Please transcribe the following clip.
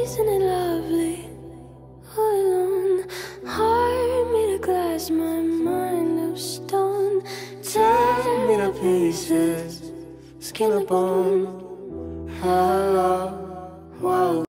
isn't it lovely? All alone, heart made of glass, my mind of stone. Tear me to pieces, skin and bone. Hello, whoa.